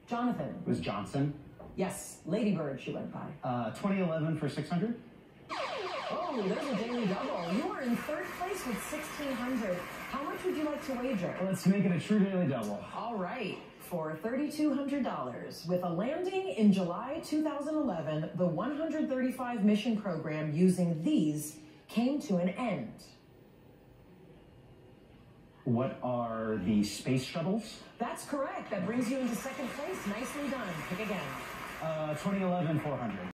Jonathan. It was Johnson. Yes, Ladybird she went by. 2011 for 600. Oh, there's a daily double. You are in third place with 1,600. How much would you like to wager? Let's make it a true daily double. All right. For $3,200, with a landing in July 2011, the 135 mission program using these came to an end. What are the space shuttles? That's correct. That brings you into second place. Nicely done. Pick again. 2011 400.